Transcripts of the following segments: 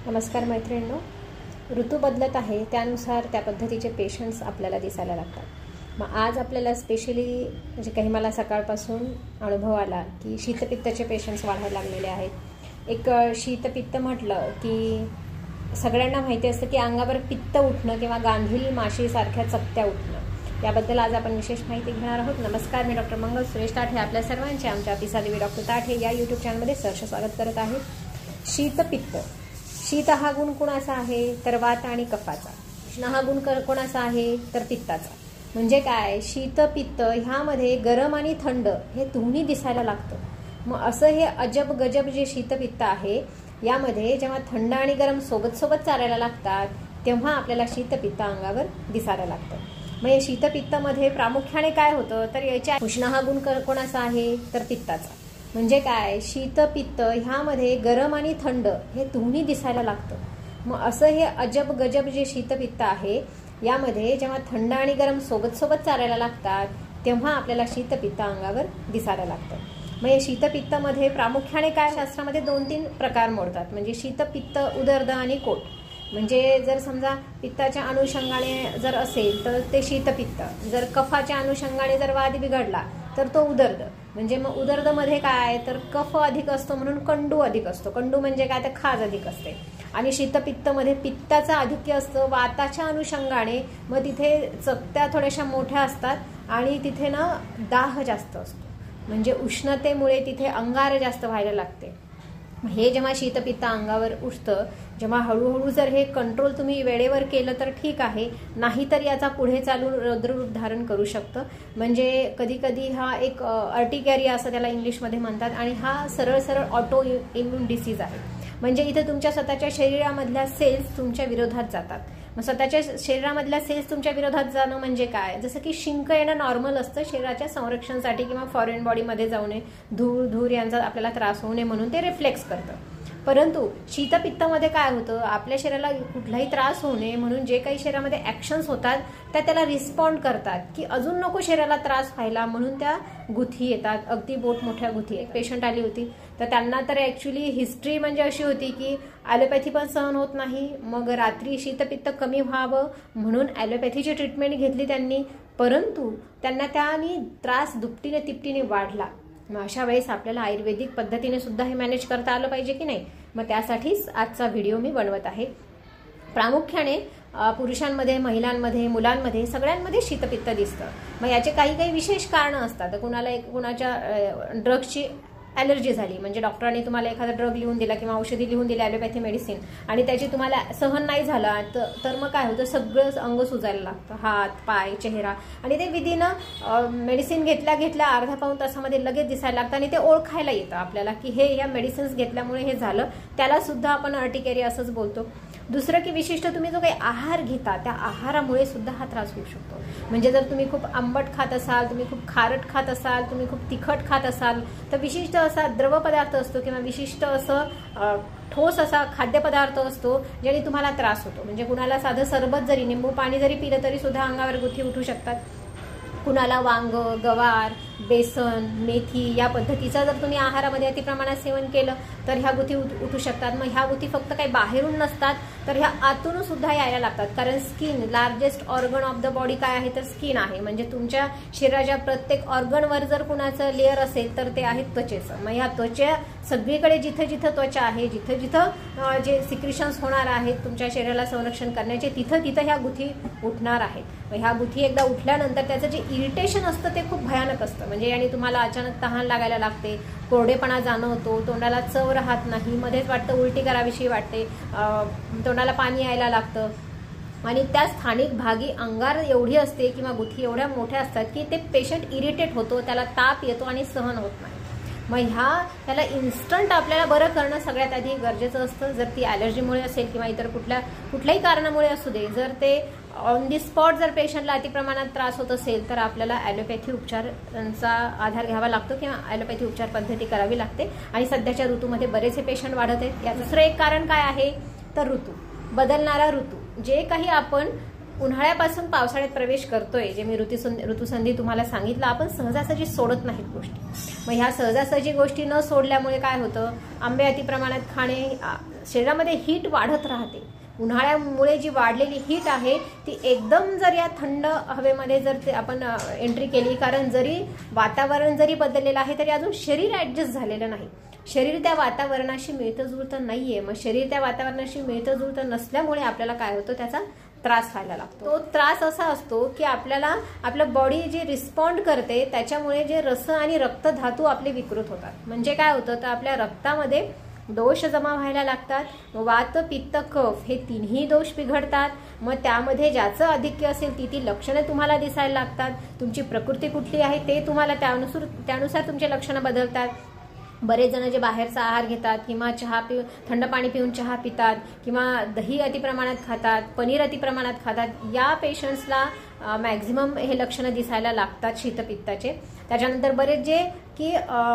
नमस्कार मैत्रिणींनो, ऋतू बदलत आहे त्यानुसार त्या पद्धतीचे पेशंट्स आपल्याला दिसायला लागतात। मग आज आपल्याला स्पेशली म्हणजे काही मला सकाळपासून अनुभव आला की शीतपित्ताचे पेशंट्स वाढायला लागलेले आहेत। एक शीतपित्त म्हटलं की सगळ्यांना माहिती असतं की अंगावर पित्त उठणं किंवा गांधील माशीसारख्या चकत्या उठणं, याबद्दल आज आपण विशेष माहिती घेणार आहोत। नमस्कार, मी डॉक्टर मंगल सुरेश ताठे आपल्या सर्वांचे आमच्या पिसादेवी डॉक्टर ताठे या यूट्यूब चॅनलमध्ये सहर्ष स्वागत करत आहे। शीतपित्त, शीत हा गुण कोणाचा आहे तर वात आणि कफाचा, उष्ण हा गुण कोणाचा आहे तर पित्ताचा। म्हणजे काय, शीत पित्त ह्यामध्ये गरम आणि थंड हे दोन्ही दिसायला लागतं। मग असं हे अजब गजब जे शीतपित्त आहे यामध्ये जेव्हा थंड आणि गरम सोबत सोबत चालायला लागतात तेव्हा आपल्याला शीतपित्त अंगावर दिसायला लागतं। मग या शीतपित्तामध्ये प्रामुख्याने काय होतं तर याच्या उष्ण हा गुण कोणाचा आहे तर पित्ताचा। म्हणजे काय, शीत पित्त ह्यामध्ये गरम आणि थंड हे दोन्ही दिसायला लागतं। मग असं हे अजब गजब जे शीतपित्त आहे यामध्ये जेव्हा थंड आणि गरम सोबत सोबत चालायला लागतात तेव्हा आपल्याला शीतपित्त अंगावर दिसायला लागतं। मग या शीतपित्तामध्ये प्रामुख्याने काय, शास्त्रामध्ये 2-3 प्रकार मोडतात। म्हणजे शीतपित्त, उदर्द आणि कोट। म्हणजे जर समजा पित्ताच्या अनुषंगाने जर असेल तर ते शीतपित्त, जर कफाच्या अनुषंगाने जर वाद बिघडला तर तो उदर्द। म्हणजे मग उदर्दमध्ये काय तर कफ अधिक असतो म्हणून कंडू अधिक असतो। कंडू म्हणजे काय तर खाज अधिक असते। आणि शीतपित्तमध्ये पित्ताचं आधिक्य असतं वाताच्या अनुषंगाने, मग तिथे चकत्या थोड्याशा मोठ्या असतात आणि तिथे ना दाह जास्त असतो, म्हणजे उष्णतेमुळे तिथे अंगार जास्त व्हायला लागते। हे जेव्हा शीतपित्त अंगावर उठतं, जेव्हा हळूहळू जर हे कंट्रोल तुम्ही वेळेवर केलं तर ठीक आहे, नाहीतर याचा पुढे चालून रौद्ररूप धारण करू शकतं। म्हणजे कधी कधी हा एक अर्टिकॅरिया असं त्याला इंग्लिशमध्ये म्हणतात आणि हा सरळ सरळ ऑटो इम्युन डिसीज आहे। म्हणजे इथे तुमच्या स्वतःच्या शरीरामधल्या सेल्स तुमच्या विरोधात जातात। मग स्वतःच्या शरीरामधल्या सेल्स तुमच्या विरोधात जाणं म्हणजे काय, जसं की शिंक येणं नॉर्मल असतं शरीराच्या संरक्षणासाठी किंवा फॉरेन बॉडीमध्ये जाऊ नये, धूर यांचा आपल्याला त्रास होऊ नये म्हणून ते रिफ्लेक्स करतं। परंतु शीतपित्तामध्ये काय होतं, आपल्या शरीराला कुठलाही त्रास होऊ नये म्हणून जे काही शरीरामध्ये ऍक्शन्स होतात त्या त्याला रिस्पॉन्ड करतात की अजून नको शरीराला त्रास व्हायला, म्हणून त्या गुथी येतात, अगदी बोट मोठ्या गुथी। एक पेशंट आली होती तर त्यांना तर ऍक्च्युली हिस्ट्री म्हणजे अशी होती की ॲलोपॅथी पण सहन होत नाही, मग रात्री शीतपित्त कमी व्हावं म्हणून ॲलोपॅथीची ट्रीटमेंट घेतली त्यांनी, परंतु त्यांना त्याने त्रास दुपटीने तिपटीने वाढला। मग अशा वेळेस आपल्याला आयुर्वेदिक पद्धतीने सुद्धा हे मॅनेज करता आलं पाहिजे की नाही। मग त्यासाठीच आजचा व्हिडिओ मी बनवत आहे। प्रामुख्याने पुरुषांमध्ये, महिलांमध्ये, मुलांमध्ये सगळ्यांमध्ये शीतपित्त दिसतं। मग याचे काही विशेष कारणं असतात। कुणाच्या ड्रग्सची ॲलर्जी झाली, म्हणजे डॉक्टरांनी तुम्हाला एखादा ड्रग लिहून दिला किंवा औषधी लिहून दिली ॲलोपॅथी मेडिसिन, आणि त्याची तुम्हाला सहन नाही झाला तर मग काय होतं, सगळं अंग सुजायला लागतं, हात, पाय, चेहरा, आणि ते विधीन मेडिसिन घेतल्या अर्धा पाऊण तासामध्ये लगेच दिसायला लागतं आणि ते ओळखायला येतं आपल्याला की हे या मेडिसिन्स घेतल्यामुळे हे झालं। त्याला सुद्धा आपण अर्टिकॅरिया असंच बोलतो। दुसरं की विशिष्ट तुम्ही जो काही आहार घेता त्या आहारामुळे सुद्धा हा त्रास होऊ शकतो। म्हणजे जर तुम्ही खूप आंबट खात असाल, तुम्ही खूप खारट खात असाल, तुम्ही खूप तिखट खात असाल तर विशिष्ट असा द्रव पदार्थ असतो किंवा विशिष्ट असं ठोस असा खाद्यपदार्थ असतो ज्याने तुम्हाला त्रास होतो। म्हणजे कुणाला साधं सरबत जरी, निंबू पाणी जरी पिलं तरी सुद्धा अंगावर गुथी उठू शकतात। कुणाला वांग, गवार, बेसन, मेथी या पद्धतीचा जर तुम्ही आहारामध्ये अति प्रमाणात सेवन केलं तर ह्या गुथी उठू शकतात। मग ह्या गुथी फक्त काही बाहेरून नसतात तर ह्या आतून सुद्धा यायला लागतात, कारण skin, largest organ of the body काय आहे तर स्किन आहे। म्हणजे तुमच्या शरीराच्या प्रत्येक ऑर्गनवर जर कुणाचं लेअर असेल तर ते आहे त्वचेचं। मग ह्या त्वचा सगळीकडे जिथं जिथं त्वचा आहे, जिथं जिथं जे सिक्रिशन्स होणार आहेत तुमच्या शरीराला संरक्षण करण्याचे, तिथं तिथं ह्या गुथी उठणार आहेत। मग ह्या गुथी एकदा उठल्यानंतर त्याचं जे इरिटेशन असतं ते खूप भयानक असतं। म्हणजे याने तुम्हाला अचानक तहान लागायला लागते, कोरडेपणा जाणवतो, तोंडाला चव राहत नाही, मध्येच वाटतं उलटी करावीशी वाटते, तोंडाला पाणी यायला लागतं, आणि त्या स्थानिक भागी अंगार एवढी असते किंवा गुथी एवढ्या मोठ्या असतात की ते पेशंट इरिटेट होतो, त्याला ताप येतो आणि सहन होत नाही। मग त्याला इन्स्टंट आपल्याला बरं करणं सगळ्यात आधी गरजेचं असतं। जर ती ॲलर्जीमुळे असेल किंवा इतर कुठल्याही कारणामुळे असू दे, जर ते ऑन दी स्पॉट जर पेशंटला अतिप्रमाणात त्रास होत असेल तर आपल्याला ॲलोपॅथी उपचारांचा आधार घ्यावा लागतो किंवा ॲलोपॅथी उपचार पद्धती करावी लागते। आणि सध्याच्या ऋतूमध्ये बरेचसे पेशंट वाढत आहेत। या दुसरं एक कारण काय आहे तर ऋतू, बदलणारा ऋतू। जे काही आपण उन्हाळ्यापासून पावसाळ्यात प्रवेश करतोय, जे मी ऋतुसंधी तुम्हाला सांगितलं, आपण सहजासहजी सोडत नाहीत गोष्टी। मग ह्या सहजासहजी गोष्टी न सोडल्यामुळे काय होतं, आंबे अति प्रमाणात खाणे, शरीरामध्ये हीट वाढत राहते. उन्हाळ्यामुळे जी वाढलेली हीट आहे ती एकदम जर या थंड हवेमध्ये जर ते आपण एंट्री केली, कारण जरी वातावरण जरी बदललेलं आहे तरी अजून शरीर ॲडजस्ट झालेलं नाही. शरीर त्या वातावरणाशी मिळतं जुळतं नाहीये. मग शरीर त्या वातावरणाशी मिळतं जुळतं नसल्यामुळे आपल्याला काय होतं, त्याचा त्रास व्हायला लागतो. तो त्रास असा असतो की आपल्याला आपलं बॉडी जे रिस्पॉन्ड करते त्याच्यामुळे जे रस आणि रक्तधातू आपले विकृत होतात. म्हणजे काय होतं, तर आपल्या रक्तामध्ये दोष जमा व्हायला लागतात. वात पित्त कफ हे तिन्ही दोष बिघडतात. मग त्यामध्ये ज्याचं आधिक्य असेल ती लक्षणे तुम्हाला दिसायला लागतात. तुमची प्रकृती कुठली आहे ते तुम्हाला त्यानुसार तुमचे लक्षणं बदलतात. बरेच जण जे बाहेरचा आहार घेतात किंवा थंड पाणी पिऊन चहा पितात किंवा दही अतिप्रमाणात खातात, पनीर अतिप्रमाणात खातात, या पेशंट्सला मॅक्झिमम हे लक्षणं दिसायला लागतात शीतपित्ताचे. त्याच्यानंतर बरेच जे की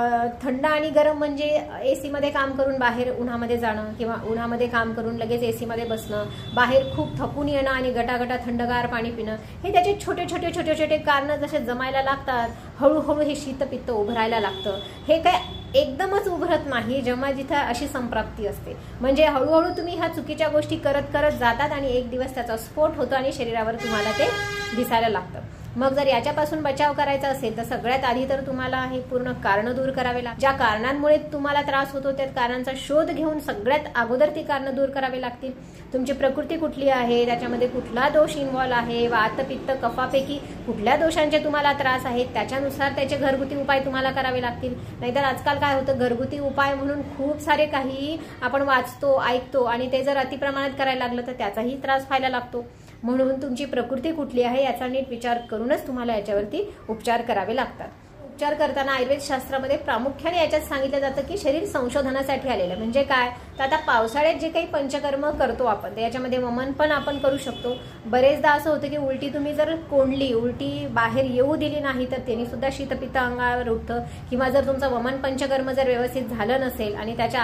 थंड आणि गरम म्हणजे AC मध्ये काम करून बाहेर उन्हामध्ये जाणं किंवा उन्हामध्ये काम करून लगेच AC मध्ये बसणं, बाहेर खूप थकून येणं आणि गटागटा थंडगार पाणी पिणं, हे त्याचे छोटे छोटे कारणं जसे जमायला लागतात हळूहळू हे शीतपित्त उभरायला लागतं. हे काय एकदमच उभरत नाही, जेव्हा जिथं अशी संप्राप्ती असते. म्हणजे हळूहळू तुम्ही ह्या चुकीच्या गोष्टी करत करत जातात आणि एक दिवस त्याचा स्फोट होतो आणि शरीरावर तुम्हाला ते दिसायला लागतं. मग जर याच्यापासून बचाव करायचा असेल तर सगळ्यात आधी तर तुम्हाला हे पूर्ण कारण दूर करावे लागतील. ज्या कारणांमुळे तुम्हाला त्रास होतो त्या कारणांचा शोध घेऊन सगळ्यात अगोदर ती कारणं दूर करावी लागतील. तुमची प्रकृती कुठली आहे, त्याच्यामध्ये कुठला दोष इन्व्हॉल्व आहे, वात पित्त कफापैकी कुठल्या दोषांचे तुम्हाला त्रास आहेत, त्याच्यानुसार त्याचे घरगुती उपाय तुम्हाला करावे लागतील. नाहीतर आजकाल काय होतं, घरगुती उपाय म्हणून खूप सारे काही आपण वाचतो ऐकतो आणि ते जर अतिप्रमाणात करायला लागलं तर त्याचाही त्रास व्हायला लागतो. म्हणून तुमची प्रकृती कुठली आहे याचा नीट विचार करूनच तुम्हाला याच्यावरती उपचार करावे लागतात. उपचार करताना आयुर्वेद शास्त्रामध्ये प्रामुख्याने याच्यात सांगितलं जातं की शरीर संशोधनासाठी आलेलं. म्हणजे काय, तर आता पावसाळ्यात जे काही पंचकर्म करतो आपण तर याच्यामध्ये वमन पण आपण करू शकतो. बरेचदा असं होतं की उलटी तुम्ही जर कोंडली, उलटी बाहेर येऊ दिली नाही तर त्यांनी सुद्धा शीतपित्त अंगावर उठतं. किंवा जर तुमचं वमन पंचकर्म जर व्यवस्थित झालं नसेल आणि त्याच्या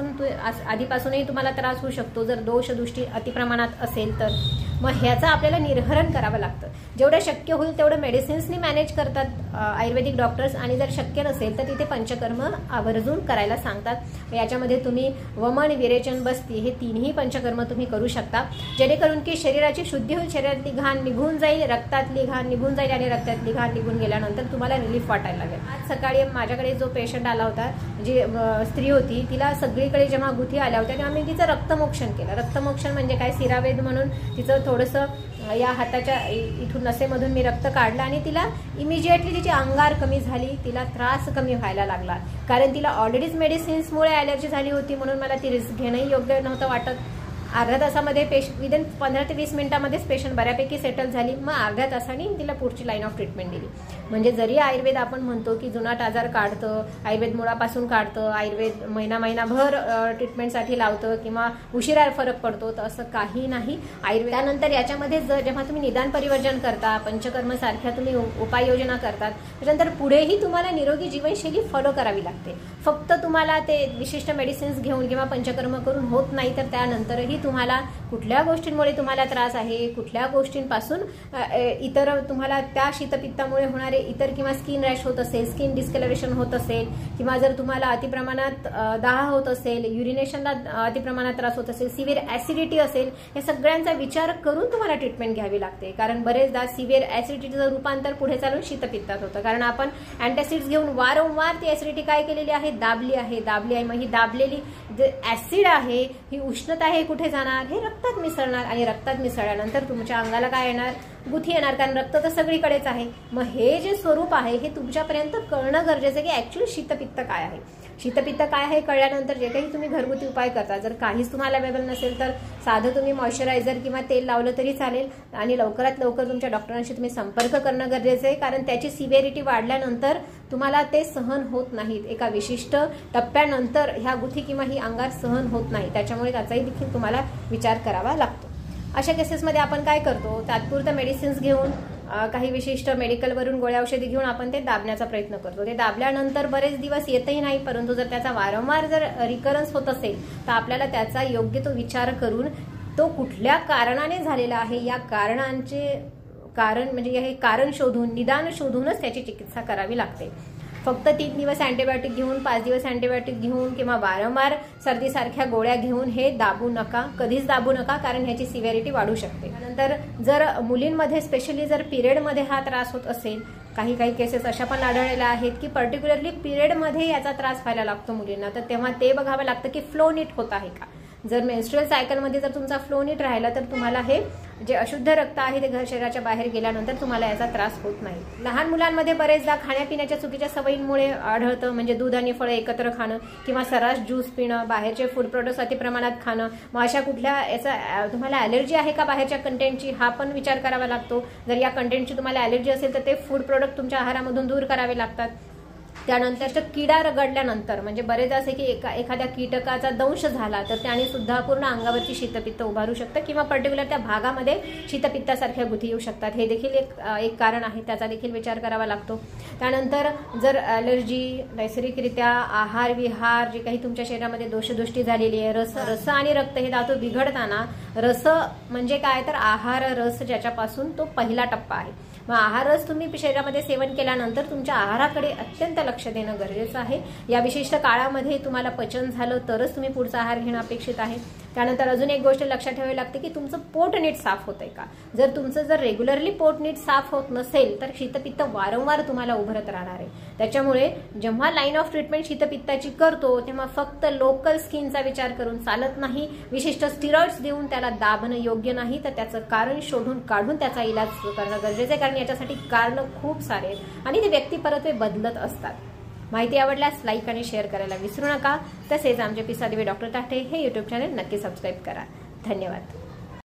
आधीपासूनही तुम्हाला त्रास होऊ शकतो जर दोष दृष्टी अतिप्रमाणात असेल तर. मग ह्याचं आपल्याला निर्हरण करावं लागतं. जेवढं शक्य होईल तेवढं मेडिसिन्सनी मॅनेज करतात आयुर्वेदिक डॉक्टर्स, आणि जर शक्य नसेल तर तिथे पंचकर्म आवर्जून करायला सांगतात. याच्यामध्ये तुम्ही वमन, विरेचन, बस्ती हे तिन्ही पंचकर्म तुम्ही करू शकता, जेणेकरून की शरीराची शुद्धी होईल, शरीरातली घाण निघून जाईल, रक्तातली घाण निघून जाईल आणि रक्तातली घाण निघून गेल्यानंतर तुम्हाला रिलीफ वाटायला लागेल. आज सकाळी माझ्याकडे जो पेशंट आला होता, जी स्त्री होती, तिला सगळीकडे जेव्हा गुथी आल्या होत्या तेव्हा मी तिचं रक्तमोक्षण केलं. रक्तमोक्षण म्हणजे काय, सिरावेद म्हणून तिचं थोडंसं या हाताच्या इथून नसेमधून मी रक्त काढलं आणि तिला इमिजिएटली तिची अंगार कमी झाली, तिला त्रास कमी व्हायला लागला. कारण तिला ऑलरेडीच मेडिसिन्समुळे ॲलर्जी झाली होती, म्हणून मला ती रिस्क घेणंही योग्य नव्हतं वाटत. अर्ध्या तासामध्ये विदिन 15 ते 20 मिनिटांमध्येच पेशंट बऱ्यापैकी सेटल झाली. मग अर्ध्या तासाने तिला पुढची लाईन ऑफ ट्रीटमेंट दिली. म्हणजे जरी आयुर्वेद आपण म्हणतो की जुनाट आजार काढतं, आयुर्वेद मुळापासून काढतं, आयुर्वेद महिनाभर ट्रीटमेंटसाठी लावतं किंवा उशिरा फरक पडतो, तर असं काही नाही. आयुर्वेद त्यानंतर याच्यामध्ये जेव्हा तुम्ही निदान परिवर्जन करता, पंचकर्म सारख्या तुम्ही उपाययोजना करतात, त्याच्यानंतर पुढेही तुम्हाला निरोगी जीवनशैली फॉलो करावी लागते. फक्त तुम्हाला ते विशिष्ट मेडिसिन्स घेऊन किंवा पंचकर्म करून होत नाही, तर त्यानंतरही तुम्हाला कुठल्या गोष्टींमुळे तुम्हाला त्रास आहे, कुठल्या गोष्टींपासून इतर तुम्हाला त्या शीतपित्तामुळे होणारे इतर किंवा स्किन रॅश होत असेल, स्किन डिस्कलरेशन होत असेल, किंवा जर तुम्हाला अतिप्रमाणात दाह होत असेल, युरिनेशनला अतिप्रमाणात त्रास होत असेल, सिव्हिअर ऍसिडिटी असेल, या सगळ्यांचा विचार करून तुम्हाला ट्रीटमेंट घ्यावी लागते. कारण बरेचदा सिव्हिअर ऍसिडिटीचं रूपांतर पुढे चालून शीतपित्तात होतं, कारण आपण अँटासिड्स घेऊन वारंवार ती ऍसिडिटी काय केलेली आहे, दाबली आहे. मग ही दाबलेली जे ऍसिड आहे, ही उष्णता आहे, कुठे जाणार, हे रक्तात मिसळणार आणि रक्तात मिसळल्यानंतर तुमच्या अंगाला काय येणार, गुथी येणार, कारण रक्त तर सगळीकडेच आहे. मग हे जे स्वरूप आहे हे तुमच्यापर्यंत कळणं गरजेचं आहे की ऍक्च्युअली शीतपित्त काय आहे. शीतपित्त काय आहे कळल्यानंतर जे काही तुम्ही घरगुती उपाय करता, जर काहीच तुम्हाला अवेलेबल नसेल तर साधं तुम्ही मॉइश्चरायझर किंवा तेल लावलं तरी चालेल, आणि लवकरात लवकर तुमच्या डॉक्टरांशी तुम्ही संपर्क करणं गरजेचं आहे. कारण त्याची सिव्हिअरिटी वाढल्यानंतर तुम्हाला ते सहन होत नाहीत. एका विशिष्ट टप्प्यानंतर ह्या गुथी किंवा ही अंगार सहन होत नाही, त्याच्यामुळे त्याचाही देखील तुम्हाला विचार करावा लागतो. अशा केसेसमध्ये आपण काय करतो, तात्पुरतं मेडिसिन्स घेऊन, काही विशिष्ट मेडिकलवरून गोळ्या औषधी घेऊन आपण ते दाबण्याचा प्रयत्न करतो. ते दाबल्यानंतर बरेच दिवस येतही नाही, परंतु जर त्याचा वारंवार जर रिकरन्स होत असेल तर आपल्याला त्याचा योग्य तो विचार करून तो कुठल्या कारणाने झालेला आहे, या कारणांचे कारण म्हणजे हे कारण शोधून, निदान शोधूनच त्याची चिकित्सा करावी लागते. फक्त 3 दिवस अँटीबायोटिक घेऊन, 5 दिवस अँटीबायोटिक घेऊन किंवा वारंवार सर्दीसारख्या गोळ्या घेऊन हे दाबू नका, कधीच दाबू नका, कारण ह्याची सिव्हिरिटी वाढू शकते. त्यानंतर जर मुलींमध्ये स्पेशली जर पिरियडमध्ये हा त्रास होत असेल, काही केसेस अशा पण आढळलेल्या आहेत की पर्टिक्युलरली पिरियडमध्ये याचा त्रास व्हायला लागतो मुलींना, तर तेव्हा ते बघावं लागतं की फ्लो नीट होत आहे का. जर मेन्स्ट्रुअल सायकलमध्ये जर तुमचा फ्लो नीट राहिला तर तुम्हाला हे जे अशुद्ध रक्त आहे ते शरीराच्या बाहेर गेल्यानंतर तुम्हाला याचा त्रास होत नाही. लहान मुलांमध्ये बरेचदा खाण्यापिण्याच्या चुकीच्या सवयींमुळे आढळतं, म्हणजे दूध आणि फळं एकत्र खाणं किंवा सर्रास ज्यूस पिणं, बाहेरचे फूड प्रोडक्ट्स अति प्रमाणात खाणं. मग अशा कुठल्या याचा तुम्हाला ॲलर्जी आहे का बाहेरच्या कंटेंटची, हा पण विचार करावा लागतो. जर या कंटेंटची तुम्हाला ॲलर्जी असेल तर ते फूड प्रोडक्ट तुमच्या आहारामधून दूर करावे लागतात. त्यानंतर किडा रगडल्यानंतर, म्हणजे बरेचदा असे की एखाद्या कीटकाचा दंश झाला तर त्याने सुद्धा पूर्ण अंगावरची शीतपित्त उभारू शकतं किंवा पर्टिक्युलर त्या भागामध्ये शीतपित्तासारख्या गुठी येऊ शकतात. हे देखील एक कारण आहे, त्याचा देखील विचार करावा लागतो. त्यानंतर जर ॲलर्जी, नैसर्गिकरित्या आहार विहार जे काही तुमच्या शरीरामध्ये दोषदृष्टी झालेली आहे, रस आणि रक्त हे धातू बिघडताना, रस म्हणजे काय तर आहार रस, ज्याच्यापासून तो पहिला टप्पा आहे. मग आहार रस तुम्ही शरीरामध्ये सेवन केल्यानंतर तुमच्या आहाराकडे अत्यंत लक्ष देणं गरजेचं आहे. या विशिष्ट काळामध्ये तुम्हाला पचन झालं तरच तुम्ही पुढचा आहार घेणं अपेक्षित आहे. त्यानंतर अजून एक गोष्ट लक्षात ठेवावी लागते की तुमचं पोट नीट साफ होतंय का. जर तुमचं रेग्युलरली पोट नीट साफ होत नसेल तर शीतपित्त वारंवार तुम्हाला उभरत राहणार आहे. त्याच्यामुळे जेव्हा लाईन ऑफ ट्रीटमेंट शीतपित्ताची करतो तेव्हा फक्त लोकल स्किनचा विचार करून चालत नाही. विशिष्ट स्टिरॉइड्स देऊन त्याला दाबणं योग्य नाही, तर त्याचं कारण शोधून काढून त्याचा इलाज करणं गरजेचं आहे, कारण याच्यासाठी कारणं खूप सारे आहेत आणि ते व्यक्तिपरत्वे बदलत असतात. माहिती आवडल्यास लाईक आणि शेअर करायला विसरू नका. तसेच आमचे पिसादेवी डॉक्टर ताठे हे यूट्यूब चॅनल नक्की सबस्क्राईब करा. धन्यवाद.